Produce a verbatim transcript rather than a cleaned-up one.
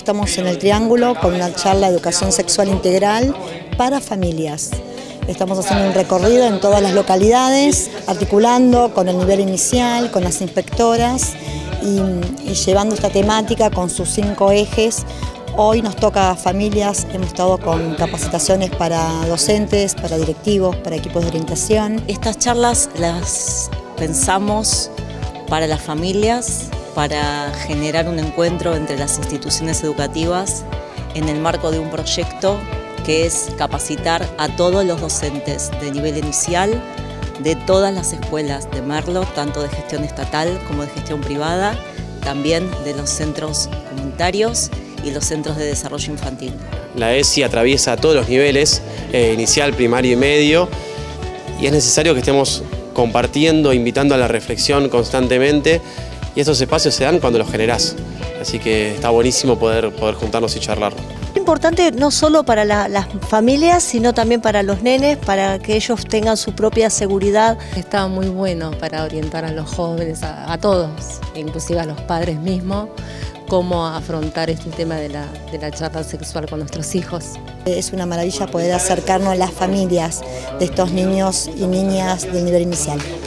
estamos en el Triángulo con una charla de educación sexual integral para familias. Estamos haciendo un recorrido en todas las localidades, articulando con el nivel inicial, con las inspectoras y, y llevando esta temática con sus cinco ejes. Hoy nos toca a familias, hemos estado con capacitaciones para docentes, para directivos, para equipos de orientación. Estas charlas las pensamos para las familias, para generar un encuentro entre las instituciones educativas en el marco de un proyecto que es capacitar a todos los docentes de nivel inicial de todas las escuelas de Merlo, tanto de gestión estatal como de gestión privada, también de los centros comunitarios y los centros de desarrollo infantil. La E S I atraviesa todos los niveles, eh, inicial, primario y medio, y es necesario que estemos compartiendo, invitando a la reflexión constantemente, y estos espacios se dan cuando los generás. Así que está buenísimo poder, poder juntarnos y charlar. Es importante no solo para la, las familias, sino también para los nenes, para que ellos tengan su propia seguridad. Está muy bueno para orientar a los jóvenes, a, a todos, inclusive a los padres mismos, cómo afrontar este tema de la, de la charla sexual con nuestros hijos. Es una maravilla poder acercarnos a las familias de estos niños y niñas del nivel inicial.